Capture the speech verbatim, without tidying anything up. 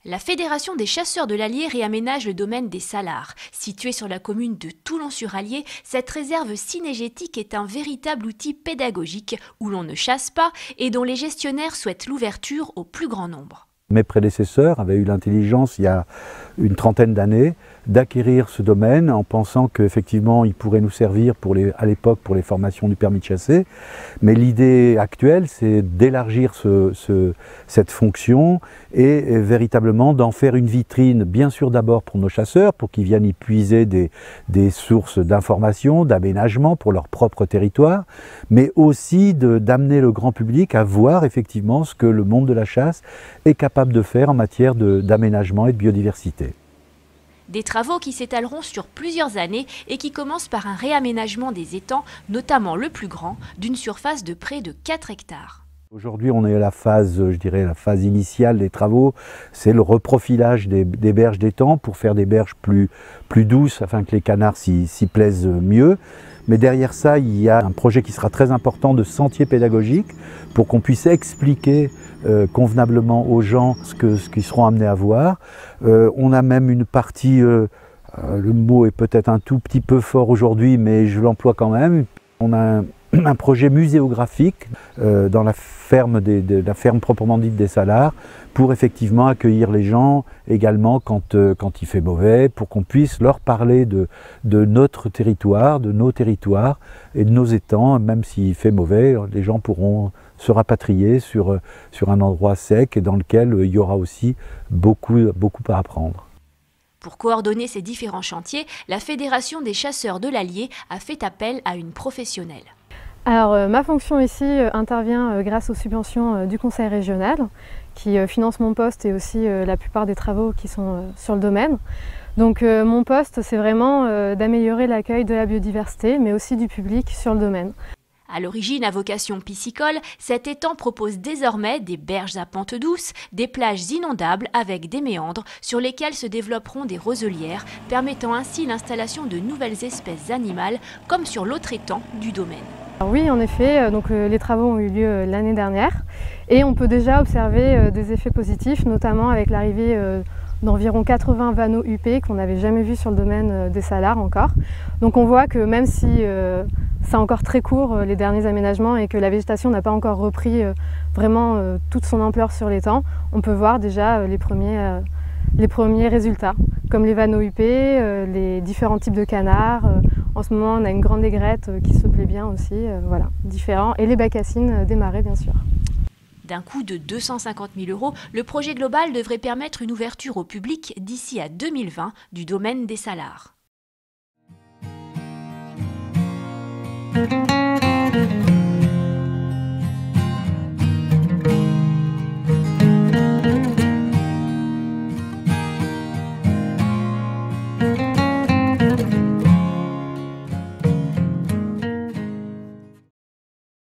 La Fédération des chasseurs de l'Allier réaménage le domaine des Salars. Située sur la commune de Toulon-sur-Allier, cette réserve cynégétique est un véritable outil pédagogique où l'on ne chasse pas et dont les gestionnaires souhaitent l'ouverture au plus grand nombre. Mes prédécesseurs avaient eu l'intelligence, il y a une trentaine d'années, d'acquérir ce domaine en pensant qu'effectivement il pourrait nous servir pour les, à l'époque pour les formations du permis de chasser. Mais l'idée actuelle, c'est d'élargir ce, ce, cette fonction et, et véritablement d'en faire une vitrine, bien sûr d'abord pour nos chasseurs, pour qu'ils viennent y puiser des, des sources d'information, d'aménagement pour leur propre territoire, mais aussi de, d'amener le grand public à voir effectivement ce que le monde de la chasse est capable de faire en matière de, d'aménagement et de biodiversité. Des travaux qui s'étaleront sur plusieurs années et qui commencent par un réaménagement des étangs, notamment le plus grand, d'une surface de près de quatre hectares. Aujourd'hui, on est à la phase, je dirais, la phase initiale des travaux, c'est le reprofilage des, des berges d'étangs pour faire des berges plus, plus douces afin que les canards s'y, s'y plaisent mieux. Mais derrière ça, il y a un projet qui sera très important de sentier pédagogique pour qu'on puisse expliquer euh, convenablement aux gens ce que ce qu'ils seront amenés à voir. Euh, on a même une partie, euh, euh, le mot est peut-être un tout petit peu fort aujourd'hui, mais je l'emploie quand même. On a un, un projet muséographique euh, dans la ferme, des, de la ferme proprement dite des Salars pour effectivement accueillir les gens également quand, euh, quand il fait mauvais, pour qu'on puisse leur parler de, de notre territoire, de nos territoires et de nos étangs. Même s'il fait mauvais, les gens pourront se rapatrier sur, sur un endroit sec et dans lequel il y aura aussi beaucoup, beaucoup à apprendre. Pour coordonner ces différents chantiers, la Fédération des chasseurs de l'Allier a fait appel à une professionnelle. Alors, euh, ma fonction ici euh, intervient euh, grâce aux subventions euh, du Conseil régional qui euh, finance mon poste et aussi euh, la plupart des travaux qui sont euh, sur le domaine. Donc euh, mon poste, c'est vraiment euh, d'améliorer l'accueil de la biodiversité, mais aussi du public sur le domaine. À l'origine à vocation piscicole, cet étang propose désormais des berges à pente douce, des plages inondables avec des méandres sur lesquels se développeront des roselières, permettant ainsi l'installation de nouvelles espèces animales, comme sur l'autre étang du domaine. Alors oui, en effet, donc, euh, les travaux ont eu lieu euh, l'année dernière et on peut déjà observer euh, des effets positifs, notamment avec l'arrivée euh, d'environ quatre-vingts vanneaux U P qu'on n'avait jamais vus sur le domaine euh, des Salars encore. Donc on voit que même si euh, c'est encore très court euh, les derniers aménagements et que la végétation n'a pas encore repris euh, vraiment euh, toute son ampleur sur l'étang, on peut voir déjà euh, les, premiers, euh, les premiers résultats, comme les vanneaux U P, euh, les différents types de canards. Euh, en ce moment on a une grande aigrette euh, qui se plaît bien aussi, euh, voilà, différents, et les bacassines euh, des marais bien sûr. D'un coût de deux cent cinquante mille euros, le projet global devrait permettre une ouverture au public d'ici à deux mille vingt du domaine des Salars.